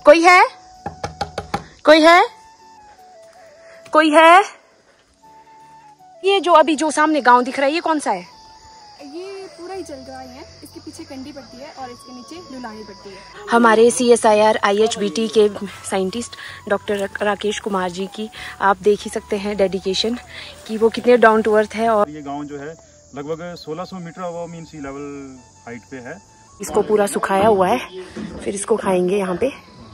कोई है? कोई है? कोई है? ये जो अभी जो सामने गांव दिख रहा है, ये कौन सा है? ये पूरा ही जलगांव है। इसके पीछे कंडी पड़ती है और इसके नीचे लुलानी पड़ती है। हमारे CSIR IHBT के साइंटिस्ट डॉक्टर राकेश कुमार जी की आप देख ही सकते हैं डेडिकेशन कि वो कितने डाउन टू अर्थ है। और ये गांव जो है लगभग 1600 metre above mean sea level height पे है। इसको पूरा सुखाया हुआ है, फिर इसको खाएंगे यहाँ पे।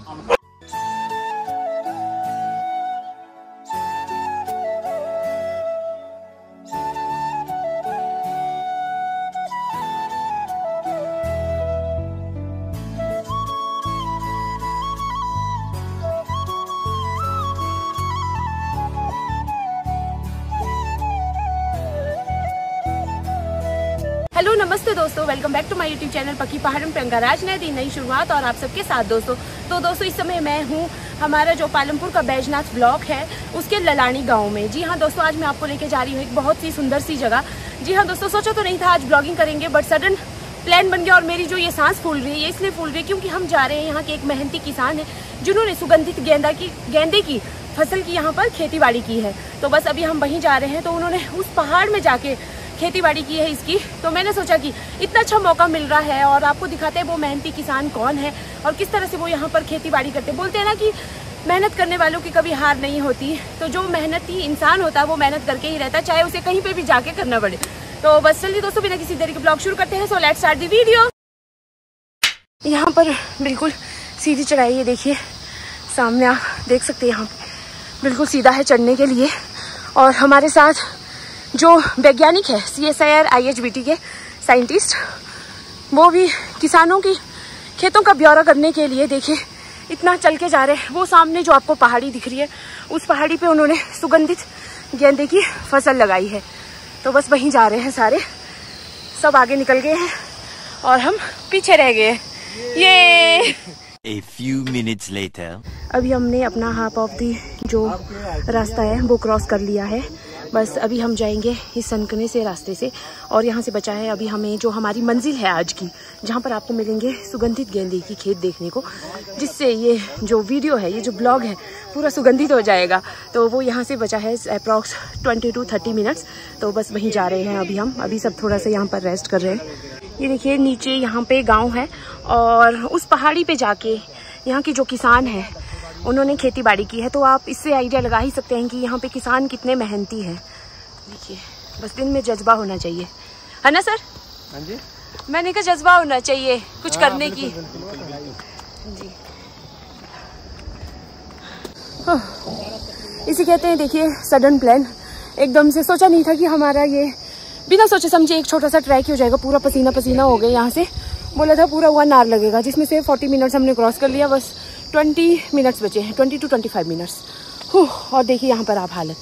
हेलो नमस्ते दोस्तों, welcome back to my YouTube channel पकी पहाड़म प्रंगाराज नई शुरुआत और आप सबके साथ दोस्तों। तो दोस्तों इस समय मैं हूँ हमारा जो पालमपुर का बैजनाथ ब्लॉक है उसके ललानी गांव में। जी हाँ दोस्तों, आज मैं आपको लेके जा रही हूँ एक बहुत सी सुंदर सी जगह। जी हाँ दोस्तों, सोचा तो नहीं था आज ब्लॉगिंग करेंगे, बट सडन प्लान बन गया। और मेरी जो ये सांस फूल रही है ये इसलिए फूल रही है क्योंकि हम जा रहे हैं यहाँ के एक मेहनती किसान है जिन्होंने सुगंधित गेंदे की फसल की यहाँ पर खेती बाड़ी की है। तो बस अभी हम वहीं जा रहे हैं। तो उन्होंने उस पहाड़ में जाके खेती बाड़ी की है इसकी। तो मैंने सोचा कि इतना अच्छा मौका मिल रहा है और आपको दिखाते हैं वो मेहनती किसान कौन है और किस तरह से वो यहाँ पर खेती बाड़ी करते हैं। बोलते हैं ना कि मेहनत करने वालों की कभी हार नहीं होती। तो जो मेहनती इंसान होता है वो मेहनत करके ही रहता है, चाहे उसे कहीं पे भी जाके करना पड़े। तो बस चलिए दोस्तों, बिना किसी देरी के ब्लॉग शुरू करते हैं। So let's start the video. यहाँ पर बिल्कुल सीधी चढ़ाई है, देखिए सामने आप देख सकते हैं। यहाँ बिल्कुल सीधा है चढ़ने के लिए। और हमारे साथ जो वैज्ञानिक है CSIR IHBT के साइंटिस्ट, वो भी किसानों की खेतों का ब्यौरा करने के लिए देखिए इतना चल के जा रहे हैं। वो सामने जो आपको पहाड़ी दिख रही है उस पहाड़ी पे उन्होंने सुगंधित गेंदे की फसल लगाई है। तो बस वहीं जा रहे हैं सारे, सब आगे निकल गए हैं और हम पीछे रह गए। ये A few minutes later. अभी हमने अपना हाफ ऑफ दी जो रास्ता है वो क्रॉस कर लिया है। बस अभी हम जाएंगे इस सनकने से रास्ते से और यहाँ से बचा है अभी हमें जो हमारी मंजिल है आज की, जहाँ पर आपको मिलेंगे सुगंधित गेंदे की खेत देखने को, जिससे ये जो वीडियो है, ये जो ब्लॉग है पूरा सुगंधित हो जाएगा। तो वो यहाँ से बचा है अप्रॉक्स 20 to 30 मिनट्स। तो बस वहीं जा रहे हैं अभी हम। अभी सब थोड़ा सा यहाँ पर रेस्ट कर रहे हैं। ये देखिए नीचे यहाँ पे गाँव है और उस पहाड़ी पे जाके यहाँ के जो किसान हैं उन्होंने खेती बाड़ी की है। तो आप इससे आइडिया लगा ही सकते हैं कि यहाँ पे किसान कितने मेहनती हैं। देखिए बस दिन में जज्बा होना चाहिए, है ना सर? हाँ जी, मैंने कहा जज्बा होना चाहिए कुछ करने की। जी इसी कहते हैं। देखिए सडन प्लान, एकदम से सोचा नहीं था कि हमारा ये बिना सोचे समझे एक छोटा सा ट्रैक ही हो जाएगा। पूरा पसीना पसीना हो गया। यहाँ से बोला था पूरा 1 आवर लगेगा, जिसमें से 40 मिनट्स हमने क्रॉस कर लिया। बस 20 मिनट्स बचे हैं, 20 to 25 मिनट्स। और देखिए यहाँ पर आप हालत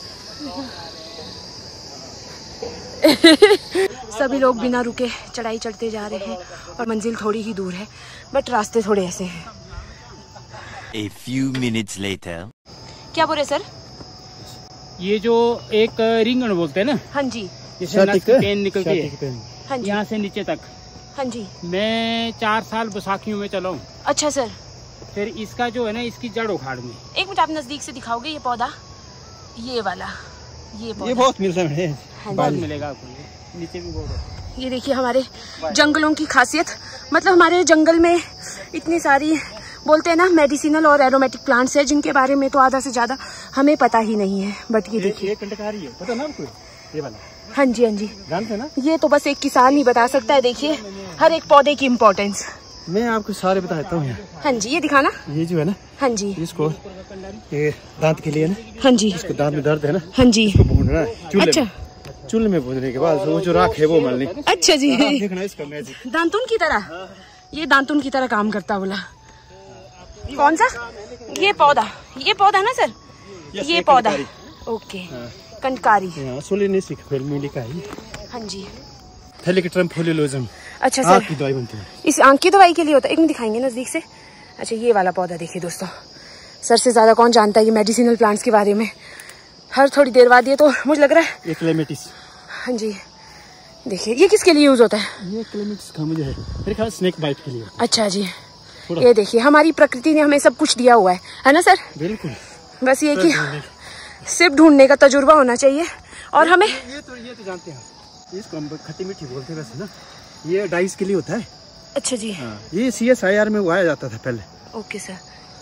सभी लोग बिना रुके चढ़ाई चढ़ते जा रहे हैं और मंजिल थोड़ी ही दूर है, बट रास्ते थोड़े ऐसे हैं। A few minutes later. क्या बोले सर? ये जो एक रिंगण बोलते हैं ना, हाँ जी, जैसे नस की पेन निकलती है हाँ जी, यहाँ से नीचे तक। हाँ जी। मैं 4 साल बैसाखियों में चला हूँ। अच्छा सर। फिर इसका जो है ना, इसकी जड़ उखाड़ में। एक मिनट आप नजदीक से दिखाओगे ये पौधा, ये वाला, ये पौधा। ये बहुत मिलता है, बहुत मिलेगा आपको। नीचे भी बहुत। ये देखिए हमारे जंगलों की खासियत, मतलब हमारे जंगल में इतनी सारी बोलते हैं ना मेडिसिनल और एरोमेटिक प्लांट्स है जिनके बारे में तो आधा से ज्यादा हमें पता ही नहीं है। बट ये देखिए, ये कंटकारी है, पता ना आपको? ये वाला। हाँ जी, हाँ जी, जानते ना? ये तो बस एक किसान ही बता सकता है। देखिए हर एक पौधे की इम्पोर्टेंस मैं आपको सारे बताता हूँ। हाँ जी, ये दिखाना। ये जो है ना, हाँ जी, इसको ये दांत के लिए ना, हाँ जी, इसको दांत में दर्द है ना, हाँ जी, इसको भूनना है चूल्हे अच्छा, में। चूल्हे में भूनने के बाद वो जो राख है वो मलनी। अच्छा जी, देखना इसका मैजिक। दांतुन की तरह, ये दांतुन की तरह काम करता बोला। कौन सा? ये पौधा ना सर, ये पौधा। ओके, कंटकारी। सोलेनेसिक फैमिली का है। हाँ जी, हेलिकट्रम फोलियोलोजम। अच्छा सर, आँख की दवाई बनती है। इस आँख की दवाई के लिए होता है। एक मिनट दिखाएंगे नजदीक से। अच्छा, ये वाला पौधा देखिए दोस्तों, सर से ज्यादा कौन जानता है ये मेडिसिनल प्लांट्स के बारे में। हर थोड़ी देर बाद ये तो मुझे लग रहा है ये क्लेमेटिस। हाँ जी, देखिए ये किसके लिए यूज होता है? ये क्लेमेटिस का मुझे है मेरे ख्याल स्नेक बाइट के लिए। अच्छा जी, ये देखिए हमारी प्रकृति ने हमें सब कुछ दिया हुआ है ना सर? बिल्कुल। बस ये कि सिर्फ ढूंढने का तजुर्बा होना चाहिए और हमें ये तो जानते हैं, इसको हम खट्टी मीठी बोलते हैं वैसे ना, ये डाइस के लिए होता है। अच्छा जी। हाँ, ये CSIR में उगाया जाता था पहले। Okay sir.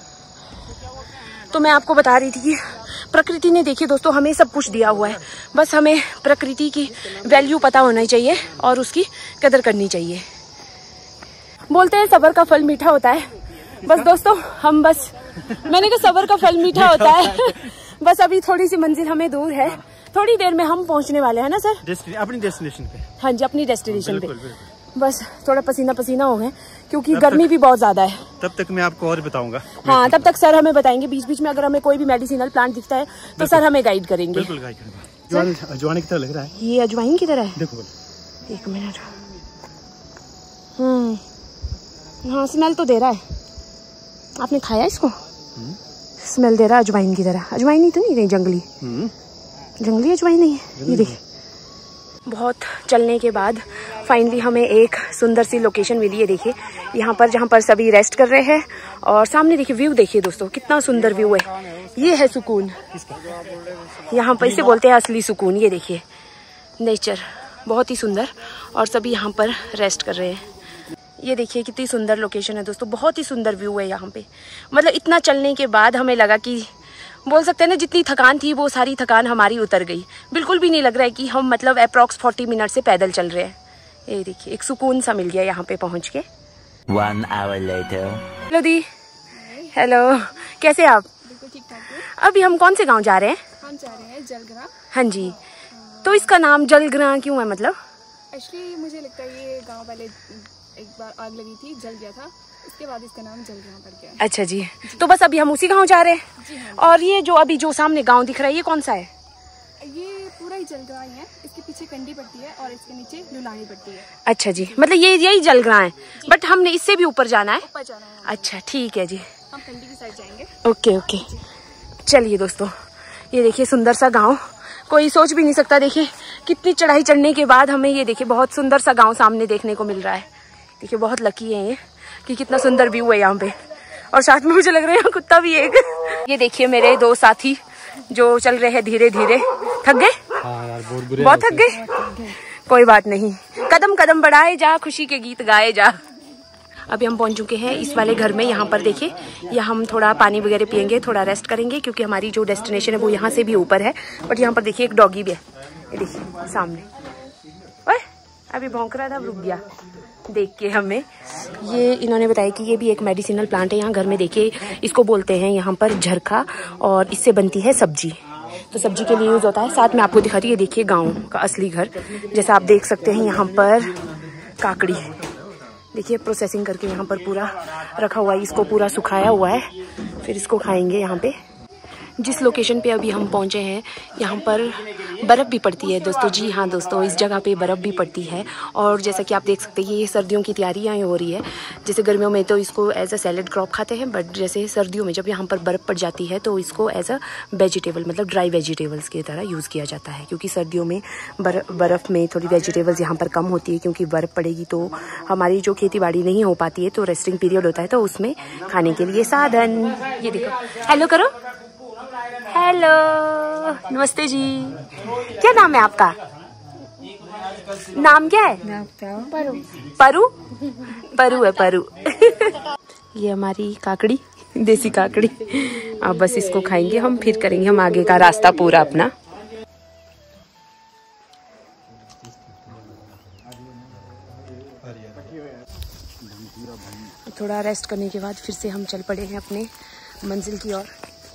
तो मैं आपको बता रही थी कि प्रकृति ने देखिए दोस्तों हमें सब कुछ दिया हुआ है, बस हमें प्रकृति की वैल्यू पता होना चाहिए और उसकी कदर करनी चाहिए। बोलते हैं सब्र का फल मीठा होता है। बस दोस्तों हम मैंने कहा सब्र का फल मीठा होता है। बस अभी थोड़ी सी मंजिल हमें दूर है, थोड़ी देर में हम पहुंचने वाले हैं ना सर? अपनी डेस्टिनेशन पे। हाँ जी, अपनी डेस्टिनेशन पे। बस थोड़ा पसीना पसीना हो गए क्योंकि गर्मी भी बहुत ज्यादा है। तब तक मैं आपको और बताऊंगा। हाँ, तब तक सर हमें बताएंगे। बीच बीच में अगर हमें कोई भी मेडिसिनल प्लांट दिखता है तो सर हमें गाइड करेंगे। बिल्कुल गाइड करेंगे। अजवाइन की तरह लग रहा है। ये अजवाइन की तरह है? देखो, एक मिनट। हाँ, स्मेल तो दे रहा है। आपने खाया इसको? स्मेल दे रहा है अजवाइन की तरह। अजवाइन ही तो नहीं रही, जंगली अजवाइन नहीं है। ये देखिए, बहुत चलने के बाद फाइनली हमें एक सुंदर सी लोकेशन मिली है। देखिए यहाँ पर, जहाँ पर सभी रेस्ट कर रहे हैं और सामने देखिए व्यू देखिए दोस्तों, कितना सुंदर व्यू है। ये है सुकून, यहाँ पर इसे बोलते हैं असली सुकून। ये देखिए नेचर बहुत ही सुंदर और सभी यहाँ पर रेस्ट कर रहे हैं। ये देखिए कितनी सुंदर लोकेशन है दोस्तों, बहुत ही सुंदर व्यू है यहाँ पे। मतलब इतना चलने के बाद हमें लगा कि बोल सकते हैं ना, जितनी थकान थी वो सारी थकान हमारी उतर गई। बिल्कुल भी नहीं लग रहा है कि हम मतलब अप्रॉक्स 40 मिनट से पैदल चल रहे हैं। ये देखिए एक सुकून सा मिल गया यहाँ पे पहुँच के। 1 hour later. हेलो दी। हेलो, कैसे आप? बिल्कुल ठीक ठाक। अभी हम कौन से गाँव जा रहे हैं? हम जा रहे हैं जलग्रां। हाँ जी, तो इसका नाम जलग्रां क्यों है? मतलब एक्चुअली मुझे लगता है ये गाँव वाले एक बार आग लगी थी, जल गया था, इसके बाद इसका नाम जलग्रां पड़ गया। अच्छा जी, तो बस अभी हम उसी गांव जा रहे हैं। जी हाँ। और ये जो अभी जो सामने गांव दिख रहा है, ये कौन सा है? ये पूरा ही जलग्रां ही है। इसके पीछे कंडी पड़ती है और इसके नीचे लुलानी पड़ती है। अच्छा जी, मतलब ये यही जलग्रां है, बट हमने इससे भी ऊपर जाना है। ऊपर जाना है। अच्छा ठीक है जी, हम कंडी की साइड जाएंगे। Okay okay. चलिए दोस्तों, ये देखिए सुंदर सा गाँव, कोई सोच भी नहीं सकता। देखिए कितनी चढ़ाई चढ़ने के बाद हमें ये देखिए बहुत सुंदर सा गाँव सामने देखने को मिल रहा है। देखिए बहुत लकी है ये कि कितना सुंदर व्यू है यहाँ पे, और साथ में मुझे लग रहा है यहाँ कुत्ता भी एक। ये देखिए मेरे दो साथी जो चल रहे हैं धीरे धीरे। थक गए? हाँ यार, बहुत थक गए। कोई बात नहीं, कदम कदम बढ़ाए जा, खुशी के गीत गाए जा। अभी हम पहुंच चुके हैं इस वाले घर में। यहाँ पर देखिए, यहाँ हम थोड़ा पानी वगैरह पियेंगे, थोड़ा रेस्ट करेंगे क्योंकि हमारी जो डेस्टिनेशन है वो यहाँ से भी ऊपर है। बट यहाँ पर देखिए एक डॉगी भी है, ये देखिए सामने। ओए, अभी भौंक रहा था, रुक गया देख के हमें। ये इन्होंने बताया कि ये भी एक मेडिसिनल प्लांट है यहाँ घर में। देखिए इसको बोलते हैं यहाँ पर झरखा, और इससे बनती है सब्जी, तो सब्जी के लिए यूज होता है। साथ में आपको दिखाती है, देखिए गांव का असली घर जैसा आप देख सकते हैं। यहाँ पर काकड़ी देखिए प्रोसेसिंग करके यहाँ पर पूरा रखा हुआ है, इसको पूरा सुखाया हुआ है, फिर इसको खाएंगे। यहाँ पे जिस लोकेशन पे अभी हम पहुँचे हैं यहाँ पर बर्फ़ भी पड़ती है दोस्तों। जी हाँ दोस्तों, इस जगह पे बर्फ़ भी पड़ती है। और जैसा कि आप देख सकते हैं ये सर्दियों की तैयारियाँ हो रही है। जैसे गर्मियों में तो इसको एज अ सैलेड क्रॉप खाते हैं, बट जैसे सर्दियों में जब यहाँ पर बर्फ़ पड़ जाती है तो इसको एज अ वेजिटेबल, मतलब ड्राई वेजिटेबल्स की तरह यूज़ किया जाता है। क्योंकि सर्दियों में बर्फ़ में थोड़ी वेजिटेबल्स यहाँ पर कम होती है, क्योंकि बर्फ़ पड़ेगी तो हमारी जो खेती बाड़ी नहीं हो पाती है, तो रेस्टिंग पीरियड होता है, तो उसमें खाने के लिए साधन। ये देखो, हेलो करो, हेलो, नमस्ते जी। क्या नाम है आपका? नाम क्या है? परू। परू? परू है, परू। ये हमारी काकड़ी, देसी काकड़ी। अब बस इसको खाएंगे हम, फिर करेंगे हम आगे का रास्ता पूरा अपना। थोड़ा रेस्ट करने के बाद फिर से हम चल पड़े हैं अपने मंजिल की ओर।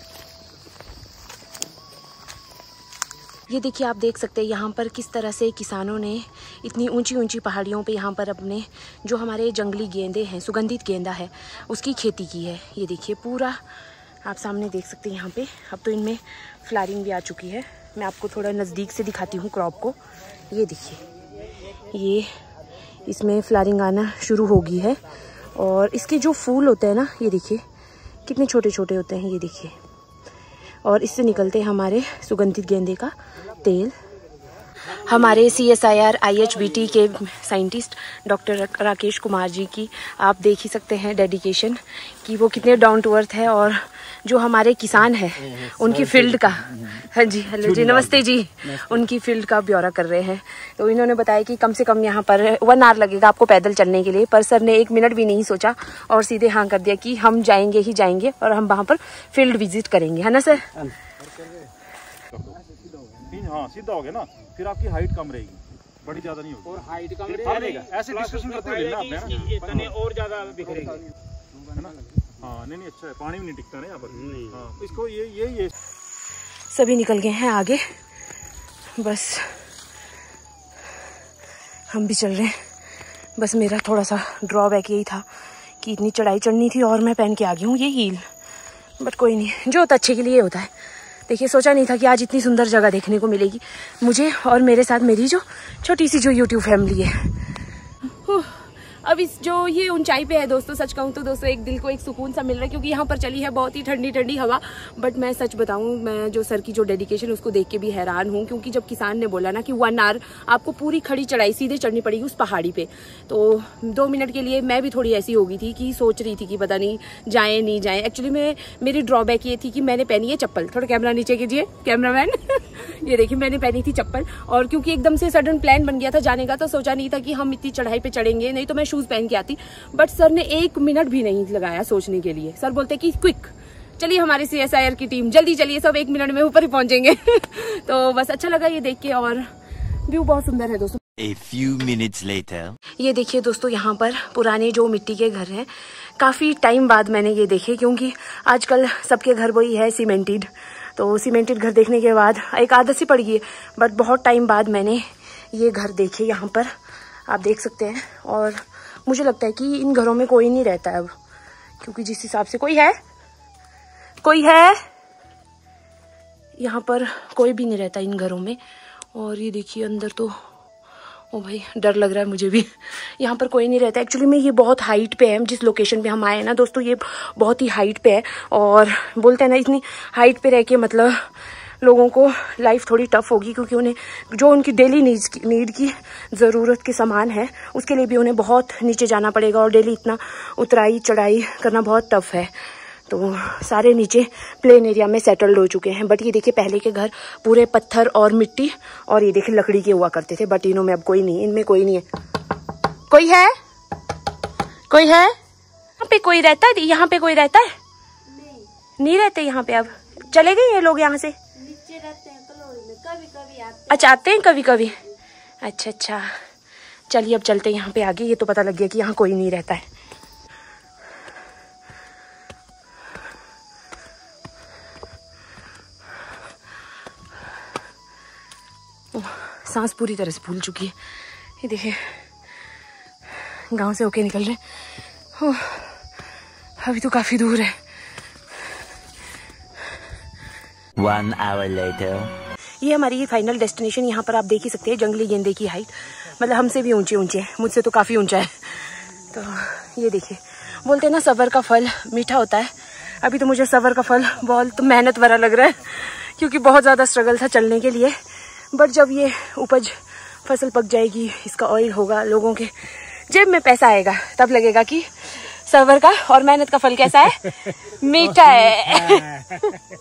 ये देखिए, आप देख सकते हैं यहाँ पर किस तरह से किसानों ने इतनी ऊंची ऊंची पहाड़ियों पे यहाँ पर अपने जो हमारे जंगली गेंदे हैं, सुगंधित गेंदा है, उसकी खेती की है। ये देखिए पूरा आप सामने देख सकते हैं यहाँ पे। अब तो इनमें फ्लावरिंग भी आ चुकी है। मैं आपको थोड़ा नज़दीक से दिखाती हूँ क्रॉप को। ये देखिए, ये इसमें फ्लावरिंग आना शुरू हो गई है। और इसके जो फूल होते हैं ना, ये देखिए कितने छोटे छोटे होते हैं, ये देखिए। और इससे निकलते हैं हमारे सुगंधित गेंदे का तेल। हमारे CSIR IHBT के साइंटिस्ट डॉक्टर राकेश कुमार जी की आप देख ही सकते हैं डेडिकेशन कि वो कितने डाउन टू अर्थ है, और जो हमारे किसान हैं उनकी फील्ड का, हाँ जी, हेलो जी, नमस्ते जी, उनकी फील्ड का ब्यौरा कर रहे हैं। तो इन्होंने बताया कि कम से कम यहाँ पर 1 आवर लगेगा आपको पैदल चलने के लिए, पर सर ने 1 मिनट भी नहीं सोचा और सीधे हाँ कर दिया कि हम जाएंगे ही जाएंगे और हम वहाँ पर फील्ड विजिट करेंगे, है ना सर? हाँ सीधा हो गया ना, फिर आपकी हाइट कम रहेगी, बड़ी ज्यादा नहीं होगी, और हाइट कम रहेगी। ऐसे डिस्कशन करते हुए ना आपने इतने और ज्यादा बिखरेगा, है ना? हाँ नहीं अच्छा है, पानी भी नहीं टिकता ना यहाँ पर। हाँ इसको ये सभी निकल गए हैं आगे, बस हम भी चल रहे हैं। बस मेरा थोड़ा सा ड्रॉबैक यही था कि इतनी चढ़ाई चढ़नी थी और मैं पहन के आ गई हूँ ये हील, बट कोई नहीं, जो होता अच्छे के लिए होता है। देखिए सोचा नहीं था कि आज इतनी सुंदर जगह देखने को मिलेगी मुझे और मेरे साथ मेरी जो छोटी सी जो यूट्यूब फैमिली है। अब इस जो ये ऊंचाई पे है दोस्तों, सच कहूँ तो दोस्तों एक दिल को एक सुकून सा मिल रहा है, क्योंकि यहाँ पर चली है बहुत ही ठंडी ठंडी हवा। बट मैं सच बताऊँ, मैं जो सर की जो डेडिकेशन उसको देख के भी हैरान हूँ, क्योंकि जब किसान ने बोला ना कि 1 आवर आपको पूरी खड़ी चढ़ाई सीधे चढ़नी पड़ेगी उस पहाड़ी पे, तो 2 मिनट के लिए मैं भी थोड़ी ऐसी हो गई थी कि सोच रही थी कि पता नहीं जाए नहीं जाए। एक्चुअली मेरी ड्रॉबैक ये थी कि मैंने पहनी है चप्पल, थोड़ा कैमरा नीचे कीजिए कैमरामैन ये देखिए मैंने पहनी थी चप्पल, और क्योंकि एकदम से सडन प्लान बन गया था जाने का, तो सोचा नहीं था कि हम इतनी चढ़ाई पे चढ़ेंगे, नहीं तो मैं शूज पहन के आती। बट सर ने 1 मिनट भी नहीं लगाया सोचने के लिए। सर बोलते कि क्विक चलिए, हमारे CSIR की टीम जल्दी चलिए, सब 1 मिनट में ऊपर ही पहुंचेंगे तो बस अच्छा लगा ये देख के, और व्यू बहुत सुंदर है दोस्तों। A few minutes later. ये देखिए दोस्तों, यहाँ पर पुराने जो मिट्टी के घर हैं, काफी टाइम बाद मैंने ये देखे, क्योंकि आजकल सबके घर वही है सीमेंटेड, तो सीमेंटेड घर देखने के बाद एक आदत सी पड़ गई है, बट बहुत टाइम बाद मैंने ये घर देखे यहाँ पर, आप देख सकते हैं। और मुझे लगता है कि इन घरों में कोई नहीं रहता है अब, क्योंकि जिस हिसाब से कोई है यहाँ पर कोई भी नहीं रहता इन घरों में। और ये देखिए अंदर तो, ओ भाई डर लग रहा है मुझे भी, यहाँ पर कोई नहीं रहता। एक्चुअली में ये बहुत हाइट पे है, जिस लोकेशन पे हम आए हैं ना दोस्तों, ये बहुत ही हाइट पे है, और बोलते हैं ना इतनी हाइट पे रह के मतलब लोगों को लाइफ थोड़ी टफ होगी, क्योंकि उन्हें जो उनकी डेली नीड की ज़रूरत के सामान है उसके लिए भी उन्हें बहुत नीचे जाना पड़ेगा, और डेली इतना उतराई चढ़ाई करना बहुत टफ है। तो सारे नीचे प्लेन एरिया में सेटल्ड हो चुके हैं। बट ये देखिए पहले के घर पूरे पत्थर और मिट्टी, और ये देखिए लकड़ी के हुआ करते थे, बट इनों में अब कोई नहीं, इनमें कोई नहीं है। कोई है यहाँ पे कोई रहता है? यहाँ पे कोई रहता है? नहीं रहते यहाँ पे, अब चले गए ये लोग यहाँ से? नीचे रहते हैं कभी आते। अच्छा आते हैं कभी कभी, अच्छा चलिए अब चलते हैं यहाँ पे आगे। ये तो पता लग गया कि यहाँ कोई नहीं रहता है। सांस पूरी तरह से फूल चुकी है। ये देखिए गांव से होके निकल रहे, अभी तो काफी दूर है। 1 hour later. ये हमारी फाइनल डेस्टिनेशन, यहाँ पर आप देख ही सकते हैं जंगली गेंदे की हाइट, मतलब हमसे भी ऊंचे है, मुझसे तो काफी ऊंचा है। तो ये देखिए, बोलते हैं ना सब्र का फल मीठा होता है। अभी तो मुझे सब्र का फल बहुत मेहनत भरा लग रहा है, क्योंकि बहुत ज्यादा स्ट्रगल था चलने के लिए। बट जब ये उपज फसल पक जाएगी, इसका ऑयल होगा, लोगों के जेब में पैसा आएगा, तब लगेगा कि सब्र का और मेहनत का फल कैसा है, मीठा है।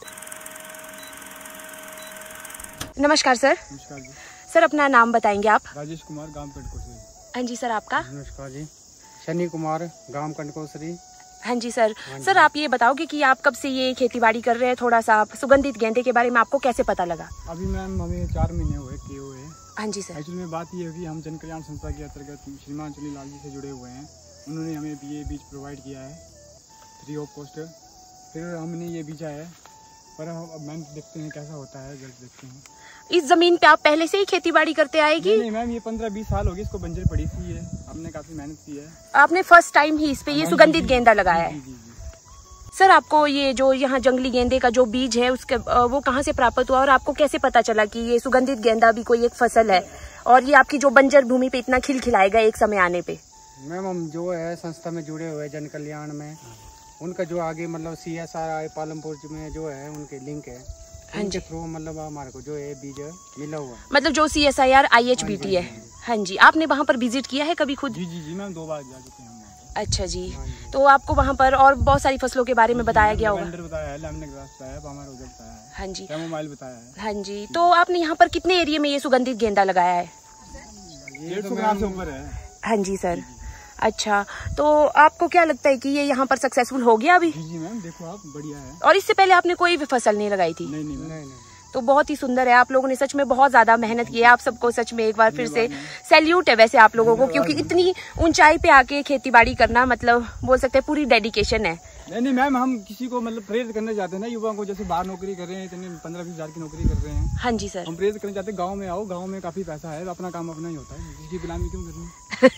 नमस्कार सर। नमस्कार जी। सर अपना नाम बताएंगे आप? राजेश कुमार, गांव कंडकोसरी। हाँ जी सर, आपका? नमस्कार जी। शनि कुमार, गांव कंडकोसरी। हाँ जी सर। सर आप ये बताओगे कि आप कब से ये खेतीबाड़ी कर रहे हैं? थोड़ा सा आप सुगंधित गेंदे के बारे में आपको कैसे पता लगा? अभी मैम हमें 4 महीने किए हुए हैं। हाँ जी सर। एक्चुअली में बात ये है कि हम जन कल्याण संस्था के अंतर्गत श्रीमान चुनी लाल जी से जुड़े हुए हैं। उन्होंने हमें ये बीज प्रोवाइड किया है फ्री ऑफ कॉस्ट। फिर हमने ये बीजा है, पर अब मैम देखते हैं कैसा होता है, जल्द देखते हैं। इस जमीन पे आप पहले से ही खेतीबाड़ी करते आएगी? नहीं मैम, ये 15-20 साल हो गए इसको बंजर पड़ी थी, ये हमने काफी मेहनत की है। आपने फर्स्ट टाइम ही इस पे ये सुगंधित गेंदा लगाया है? जी। सर आपको ये जो यहाँ जंगली गेंदे का जो बीज है उसके वो कहाँ से प्राप्त हुआ, और आपको कैसे पता चला कि ये सुगंधित गेंदा भी कोई एक फसल है, और ये आपकी जो बंजर भूमि पे इतना खिलखिलाएगा एक समय आने पे? मैम हम जो है संस्था में जुड़े हुए जन कल्याण में, उनका जो आगे मतलब CSIR पालमपुर में जो है उनके लिंक है, इनके थ्रू मतलब हमारे को जो है बीज मिला हुआ है। मतलब जो CSIR IHBT है। हाँ जी, आपने वहाँ पर विजिट किया है कभी खुद? जी मैम 2 बार जा चुके हैं हम। अच्छा जी, तो आपको वहाँ पर और बहुत सारी फसलों के बारे में बताया गया होगा? बताया है, लेमन ग्रास बताया है, पामर रोज़ बताया है, हाँ जी, कैमोमाइल बताया है। हाँ जी, तो आपने यहाँ पर कितने एरिया में ये सुगंधित गेंदा लगाया है? 150 ग्राम से ऊपर है। हाँ जी सर। अच्छा, तो आपको क्या लगता है कि ये यहाँ पर सक्सेसफुल हो गया अभी? जी मैम, देखो आप, बढ़िया है। और इससे पहले आपने कोई भी फसल नहीं लगाई थी? नहीं। तो बहुत ही सुंदर है, आप लोगों ने सच में बहुत ज्यादा मेहनत की है। आप सबको सच में एक बार फिर से सैल्यूट है वैसे आप लोगों को, क्योंकि इतनी ऊंचाई पे आके खेती बाड़ी करना मतलब बोल सकते हैं पूरी डेडिकेशन है। नहीं मैम, हम किसी को मतलब प्रेरित करना चाहते हैं ना, युवाओं को, जैसे बाहर नौकरी कर रहे हैं, इतने 15-20 हज़ार की नौकरी कर रहे हैं। हाँ जी सर, हम प्रेरित करना चाहते हैं, गांव में आओ, गांव में काफी पैसा है, अपना काम अपना ही होता है, किसी की गुलामी क्यों करनी।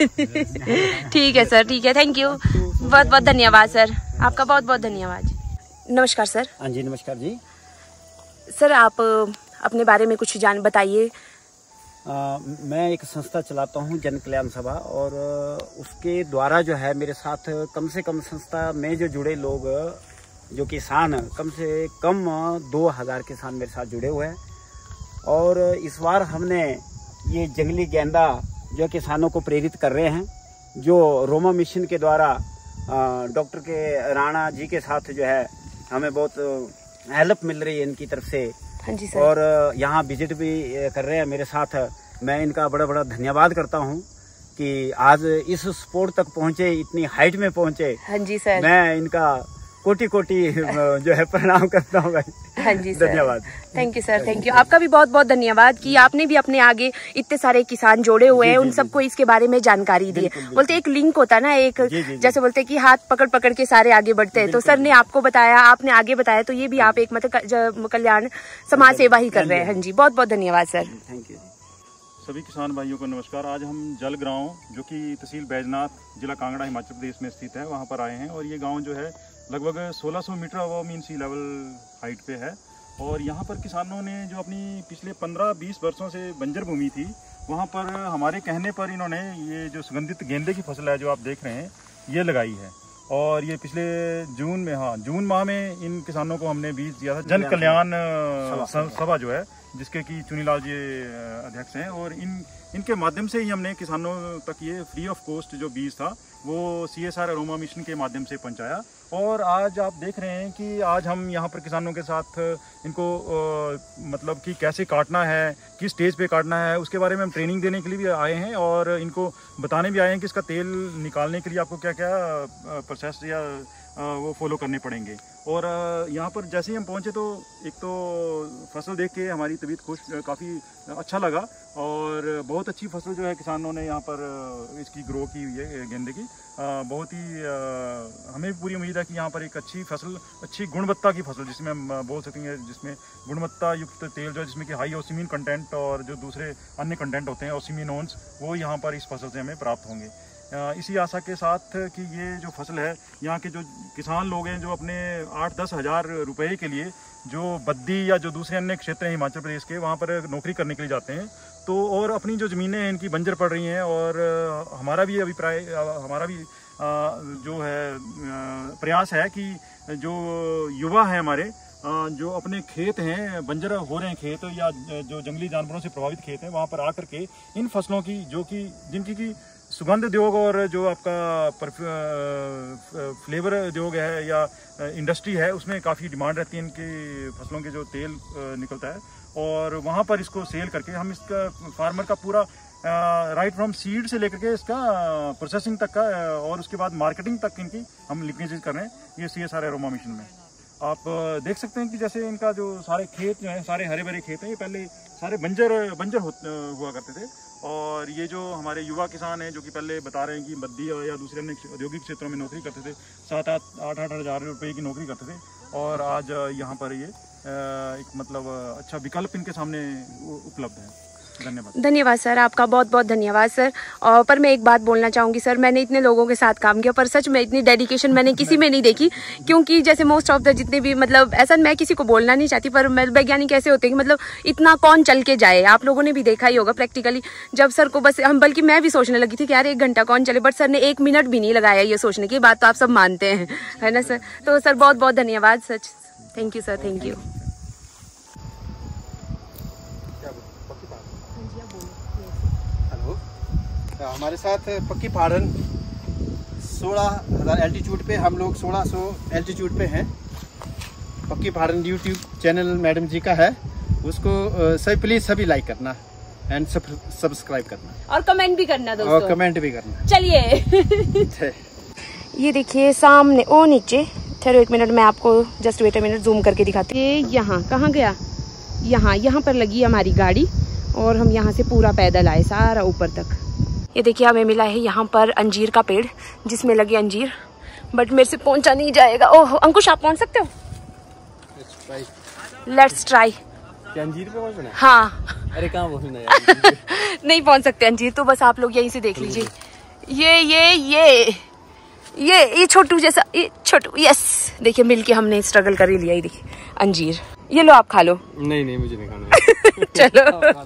ठीक है सर, ठीक है, थैंक यू, बहुत बहुत धन्यवाद सर, आपका बहुत बहुत धन्यवाद। नमस्कार सर। हाँ जी, नमस्कार जी। सर आप अपने बारे में कुछ बताइए। मैं एक संस्था चलाता हूँ, जन कल्याण सभा, और उसके द्वारा जो है मेरे साथ कम से कम संस्था में जो जुड़े लोग, जो किसान, कम से कम 2000 किसान मेरे साथ जुड़े हुए हैं। और इस बार हमने ये जंगली गेंदा जो किसानों को प्रेरित कर रहे हैं, जो रोमा मिशन के द्वारा डॉक्टर के राणा जी के साथ जो है हमें बहुत हेल्प मिल रही है इनकी तरफ से। हाँ जी सर। और यहाँ विजिट भी कर रहे हैं मेरे साथ। मैं इनका बड़ा बड़ा धन्यवाद करता हूँ कि आज इस स्पोर्ट तक पहुँचे, इतनी हाइट में पहुँचे। हाँ जी सर, मैं इनका कोटि कोटि जो है प्रणाम करता हूँ भाई। हाँ जी सर, धन्यवाद। Thank you sir, thank you. आपका भी बहुत बहुत धन्यवाद कि आपने भी अपने आगे इतने सारे किसान जोड़े हुए हैं, उन सबको इसके बारे में जानकारी दी है। बोलते एक लिंक होता है ना, एक जैसे बोलते कि हाथ पकड़ पकड़ के सारे आगे बढ़ते हैं, तो सर ने आपको बताया, आपने आगे बताया, तो ये भी आप एक मतलब कल्याण समाज सेवा ही कर रहे हैं। हाँ जी, बहुत बहुत धन्यवाद सर, थैंक यू। सभी किसान भाइयों को नमस्कार। आज हम जल गांव, जो कि तहसील बैजनाथ, जिला कांगड़ा, हिमाचल प्रदेश में स्थित है, वहां पर आए हैं। और ये गांव जो है लगभग 1600 metre above mean sea level height पे है। और यहाँ पर किसानों ने जो अपनी पिछले 15-20 वर्षों से बंजर भूमि थी, वहाँ पर हमारे कहने पर इन्होंने ये जो सुगंधित गेंदे की फसल है जो आप देख रहे हैं, ये लगाई है। और ये पिछले जून में, हाँ, जून माह में इन किसानों को हमने बीज दिया था। जन कल्याण सभा जो है, जिसके कि चुनीलाल जी अध्यक्ष हैं, और इनके माध्यम से ही हमने किसानों तक ये फ्री ऑफ कॉस्ट जो बीज था वो CSR रोमा मिशन के माध्यम से पहुंचाया। और आज आप देख रहे हैं कि आज हम यहाँ पर किसानों के साथ इनको मतलब कि कैसे काटना है, किस स्टेज पे काटना है, उसके बारे में हम ट्रेनिंग देने के लिए भी आए हैं। और इनको बताने भी आए हैं कि इसका तेल निकालने के लिए आपको क्या क्या प्रोसेस या वो फॉलो करने पड़ेंगे। और यहाँ पर जैसे ही हम पहुँचे तो एक तो फसल देख के हमारी तबीयत काफ़ी अच्छा लगा। और बहुत अच्छी फसल जो है किसानों ने यहाँ पर इसकी ग्रो की हुई है गेंदे की। बहुत ही हमें पूरी उम्मीद है कि यहाँ पर एक अच्छी फसल, अच्छी गुणवत्ता की फसल, जिसमें हम बोल सकेंगे, जिसमें गुणवत्ता युक्त तेल जो है, जिसमें कि हाई ओसिमीन कंटेंट और जो दूसरे अन्य कंटेंट होते हैं ओसिमिनोन्स, वो यहाँ पर इस फसल से हमें प्राप्त होंगे। इसी आशा के साथ कि ये जो फसल है, यहाँ के जो किसान लोग हैं जो अपने 8-10 हज़ार रुपये के लिए जो बद्दी या जो दूसरे अन्य क्षेत्र हैं हिमाचल प्रदेश के, वहाँ पर नौकरी करने के लिए जाते हैं, तो और अपनी जो ज़मीनें हैं इनकी बंजर पड़ रही हैं। और हमारा भी अभिप्राय, हमारा भी जो है प्रयास है कि जो युवा हैं हमारे, जो अपने खेत हैं, बंजर हो रहे हैं खेत या जो जंगली जानवरों से प्रभावित खेत हैं, वहाँ पर आकर के इन फसलों की, जो कि जिनकी की सुगंध उद्योग और जो आपका फ्लेवर उद्योग है या इंडस्ट्री है, उसमें काफ़ी डिमांड रहती है इनकी फसलों के जो तेल निकलता है। और वहाँ पर इसको सेल करके हम इसका फार्मर का पूरा राइट फ्रॉम सीड से लेकर के इसका प्रोसेसिंग तक का और उसके बाद मार्केटिंग तक इनकी हम लिंकेज कर रहे हैं ये CSR रोमा मिशन में। आप देख सकते हैं कि जैसे इनका जो सारे खेत जो हैं, सारे हरे भरे खेत हैं, ये पहले सारे बंजर हुआ करते थे। और ये जो हमारे युवा किसान हैं जो कि पहले बता रहे हैं कि बद्दी या दूसरे अन्य औद्योगिक क्षेत्रों में नौकरी करते थे, 7-8 हज़ार रुपये की नौकरी करते थे, और आज यहाँ पर ये एक मतलब अच्छा विकल्प इनके सामने उपलब्ध है। धन्यवाद सर, आपका बहुत बहुत धन्यवाद सर। और पर मैं एक बात बोलना चाहूँगी सर, मैंने इतने लोगों के साथ काम किया, पर सच में इतनी डेडिकेशन मैंने किसी में नहीं देखी। क्योंकि जैसे मोस्ट ऑफ द जितने भी, मतलब ऐसा मैं किसी को बोलना नहीं चाहती, पर वैज्ञानिक ऐसे होते हैं कि मतलब इतना कौन चल के जाए। आप लोगों ने भी देखा ही होगा प्रैक्टिकली, जब सर को बस हम, बल्कि मैं भी सोचने लगी थी कि यार 1 घंटा कौन चले, बट सर ने 1 मिनट भी नहीं लगाया ये सोचने की। बात तो आप सब मानते हैं, है ना सर। तो सर बहुत बहुत धन्यवाद sir, thank you sir, thank you. हमारे साथ पक्की पहाड़न 16,000 एल्टीट्यूड पे, हम लोग 1600 एल्टीट्यूड पे हैं। पक्की पहाड़न यूट्यूब चैनल मैडम जी का है, उसको सभी प्लीज सभी लाइक करना एंड सब्सक्राइब करना और कमेंट भी करना दोस्तों, और कमेंट भी करना। चलिए ये देखिए सामने, ओ नीचे, ठहरो एक मिनट, मैं आपको just wait a minute zoom करके दिखाती हूँ। ये यहाँ कहाँ गया, यहाँ पर लगी हमारी गाड़ी और हम यहाँ से पूरा पैदल आए सारा ऊपर तक। ये देखिए हमें मिला है यहाँ पर अंजीर का पेड़ जिसमें लगे अंजीर, बट मेरे से पहुँचा नहीं जाएगा। ओह अंकुश आप पहुँच सकते हो? Let's try. अंजीर पे पहुंचना है? हाँ। अरे कहाँ पहुंचना है? नहीं पहुँच सकते अंजीर, तो बस आप लोग यहीं से देख लीजिए। ये छोटू जैसा, ये छोटू, यस देखिए मिलके हमने स्ट्रगल कर ही लिया। ये देखिए अंजीर, ये लो आप खा लो। नहीं मुझे नहीं खाना। चलो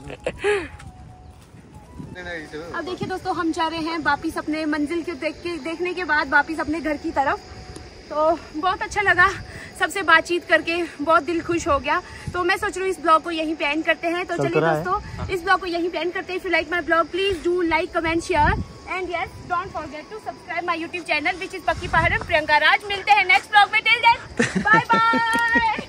अब देखिए दोस्तों हम जा रहे हैं वापिस अपने मंजिल के देखने के बाद वापिस अपने घर की तरफ। तो बहुत अच्छा लगा सबसे बातचीत करके, बहुत दिल खुश हो गया। तो मैं सोच रही हूँ इस ब्लॉग को यहीं पे एंड करते हैं। तो चलिए दोस्तों इस ब्लॉग को यहीं पे एंड करते हैं। If you like my blog please do like comment share and yes don't forget to subscribe my YouTube channel which is Pakki Pahadan Priyanka Raj. मिलते हैं नेक्स्ट ब्लॉग में, टिल देन बाय बाय।